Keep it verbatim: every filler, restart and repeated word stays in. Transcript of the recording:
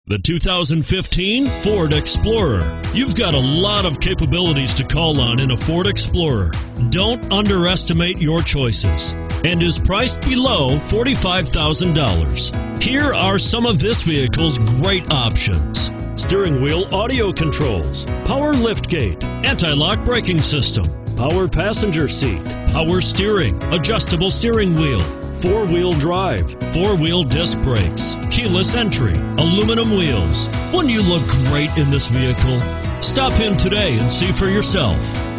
The two thousand fifteen Ford Explorer. You've got a lot of capabilities to call on in a Ford Explorer. Don't underestimate your choices, and is priced below forty-five thousand dollars. Here are some of this vehicle's great options: steering wheel audio controls, power liftgate, anti-lock braking system, power passenger seat, power steering, adjustable steering wheel, four-wheel drive, four-wheel disc brakes, keyless entry, aluminum wheels. Wouldn't you look great in this vehicle? Stop in today and see for yourself.